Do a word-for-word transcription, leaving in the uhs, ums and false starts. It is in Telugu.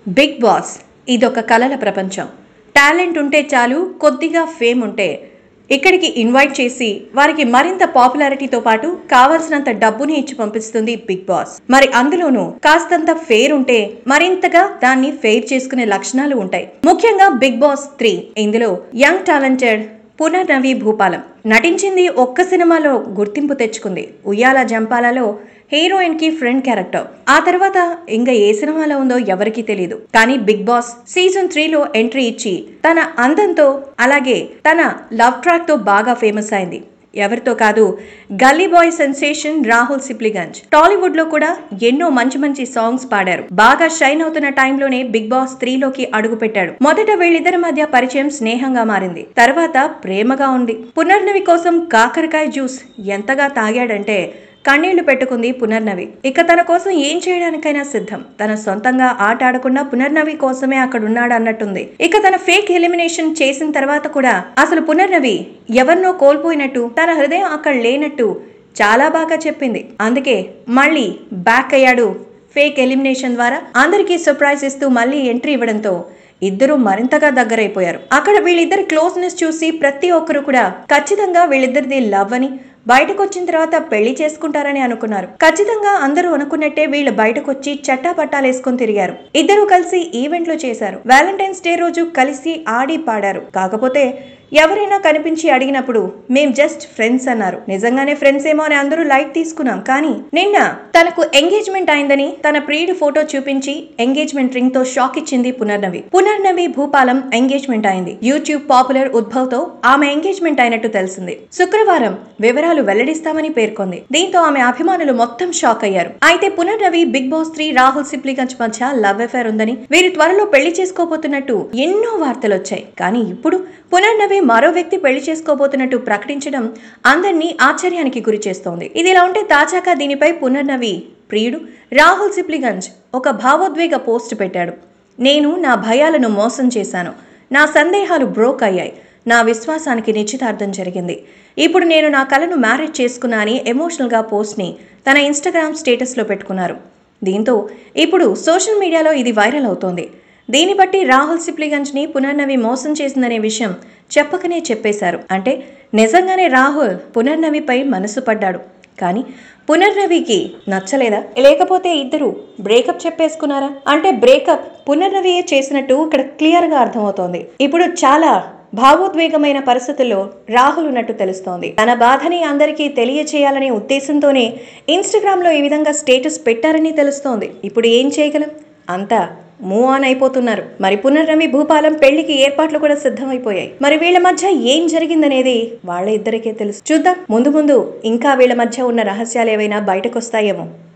బిగ్ బాస్ ఇదొక కలల ప్రపంచం. టాలెంట్ ఉంటే చాలు, కొద్దిగా ఫేమ్ ఉంటే ఇక్కడికి ఇన్వైట్ చేసి వారికి మరింత పాపులారిటీతో పాటు కావాల్సినంత డబ్బుని ఇచ్చి పంపిస్తుంది బిగ్ బాస్. మరి అందులోనూ కాస్తంత ఫేర్ ఉంటే మరింతగా దాన్ని ఫేర్ చేసుకునే లక్షణాలు ఉంటాయి. ముఖ్యంగా బిగ్ బాస్ త్రీ ఇందులో యంగ్ టాలెంటెడ్ పునర్నవి భూపాలం నటించింది. ఒక్క సినిమాలో గుర్తింపు తెచ్చుకుంది. ఉయ్యాల జంపాలలో హీరోయిన్ కి ఫ్రెండ్ క్యారెక్టర్. ఆ తర్వాత ఇంకా ఏ సినిమాలో ఉందో ఎవరికీ తెలియదు. కానీ బిగ్ బాస్ సీజన్ త్రీలో ఎంట్రీ ఇచ్చి తన అందంతో అలాగే తన లవ్ ట్రాక్ తో బాగా ఫేమస్ అయింది. ఎవరితో కాదు, gully boy sensation Rahul Sipligunj. Tollywood లో కూడా ఎన్నో మంచి మంచి సాంగ్స్ పాడారు. బాగా షైన్ అవుతున్న టైంలోనే బిగ్ బాస్ త్రీలోకి అడుగు పెట్టాడు. మొదట వీళ్ళిద్దరి మధ్య పరిచయం స్నేహంగా మారింది. తర్వాత ప్రేమగా ఉంది. పునర్నవి కోసం కాకరకాయ జ్యూస్ ఎంతగా తాగాడంటే కన్నీళ్లు పెట్టుకుంది పునర్నవి. ఇక తన కోసం ఏం చేయడానికైనా సిద్ధం. తన సొంతంగా ఆట ఆడకుండా పునర్నవి కోసమే అక్కడ ఉన్నాడు అన్నట్టుంది. ఇక తన ఫేక్ ఎలిమినేషన్ చేసిన తర్వాత కూడా అసలు పునర్నవి ఎవరినో కోల్పోయినట్టు, తన హృదయం అక్కడ లేనట్టు చాలా బాగా చెప్పింది. అందుకే మళ్ళీ బ్యాక్ అయ్యాడు. ఫేక్ ఎలిమినేషన్ ద్వారా అందరికీ సర్ప్రైజ్ ఇస్తూ మళ్ళీ ఎంట్రీ ఇవ్వడంతో ఇద్దరు మరింతగా దగ్గరైపోయారు. అక్కడ వీళ్ళిద్దరి క్లోజ్నెస్ చూసి ప్రతి ఒక్కరు కూడా ఖచ్చితంగా వీళ్ళిద్దరిది లవ్ అని, బయటకు వచ్చిన తర్వాత పెళ్లి చేసుకుంటారని అనుకున్నారు. ఖచ్చితంగా అందరూ అనుకున్నట్టే వీళ్ళు బయటకు వచ్చి చట్టా పట్టాలు వేసుకొని తిరిగారు. ఇద్దరు కలిసి ఈవెంట్లు చేశారు. వ్యాలంటైన్స్ డే రోజు కలిసి ఆడి పాడారు. కాకపోతే ఎవరైనా కనిపించి అడిగినప్పుడు మేం జస్ట్ ఫ్రెండ్స్ అన్నారు. నిజంగానే ఫ్రెండ్స్ ఏమో అని అందరూ లైట్ తీసుకున్నాం. కానీ నిన్న తనకు ఎంగేజ్మెంట్ అయిందని తన ప్రియుడి ఫోటో చూపించి ఎంగేజ్మెంట్ రింగ్ తో షాక్ ఇచ్చింది పునర్నవి. పునర్నవి భూపాలం ఎంగేజ్మెంట్ అయింది. యూట్యూబ్ పాపులర్ ఉద్భవ్ తో ఆమె ఎంగేజ్మెంట్ అయినట్టు తెలిసింది. శుక్రవారం వివరాలు వెల్లడిస్తామని పేర్కొంది. దీంతో ఆమె అభిమానులు మొత్తం షాక్ అయ్యారు. అయితే Punarnavi Bigg Boss three Rahul Sipligunj మధ్య లవ్ అఫేర్ ఉందని, వీరి త్వరలో పెళ్లి చేసుకోబోతున్నట్టు ఎన్నో వార్తలు వచ్చాయి. కానీ ఇప్పుడు పునర్నవి మరో వ్యక్తి పెళ్లి చేసుకోబోతున్నట్టు ప్రకటించడం అందరినీ ఆశ్చర్యానికి గురి చేస్తోంది. ఇది ఇలా ఉంటే తాజాగా దీనిపై పునర్నవి ప్రియుడు రాహుల్ సిప్లిగంజ్ ఒక భావోద్వేగ పోస్ట్ పెట్టాడు. నేను నా భయాలను మోసం చేశాను. నా సందేహాలు బ్రోక్ అయ్యాయి. నా విశ్వాసానికి నిశ్చితార్థం జరిగింది. ఇప్పుడు నేను నా కలను మ్యారేజ్ చేసుకున్నా అని ఎమోషనల్గా పోస్ట్ని తన ఇన్స్టాగ్రామ్ స్టేటస్లో పెట్టుకున్నారు. దీంతో ఇప్పుడు సోషల్ మీడియాలో ఇది వైరల్ అవుతోంది. దీన్ని బట్టి రాహుల్ సిప్లిగంజ్ని పునర్నవి మోసం చేసిందనే విషయం చెప్పకనే చెప్పేశారు. అంటే నిజంగానే రాహుల్ పునర్నవిపై మనసు పడ్డాడు. కానీ పునర్నవికి నచ్చలేదా, లేకపోతే ఇద్దరు బ్రేకప్ చెప్పేసుకున్నారా? అంటే బ్రేకప్ పునర్నవియే చేసినట్టు ఇక్కడ క్లియర్ గా అర్థమవుతోంది. ఇప్పుడు చాలా భావోద్వేగమైన పరిస్థితుల్లో రాహుల్ ఉన్నట్టు తెలుస్తోంది. తన బాధని అందరికీ తెలియచేయాలనే ఉద్దేశంతోనే ఇన్స్టాగ్రామ్ లో ఈ విధంగా స్టేటస్ పెట్టారని తెలుస్తోంది. ఇప్పుడు ఏం చేయగలం, అంతా మూవ్ ఆన్ అయిపోతున్నారు. మరి పునర్నవి భూపాలం పెళ్లికి ఏర్పాట్లు కూడా సిద్ధమైపోయాయి. మరి వీళ్ళ మధ్య ఏం జరిగిందనేది వాళ్ళ ఇద్దరికే తెలుసు. చూద్దాం, ముందు ముందు ఇంకా వీళ్ళ మధ్య ఉన్న రహస్యాలు ఏవైనా బయటకు వస్తాయేమో.